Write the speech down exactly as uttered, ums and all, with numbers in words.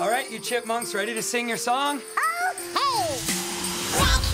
All right, you chipmunks, ready to sing your song? Okay.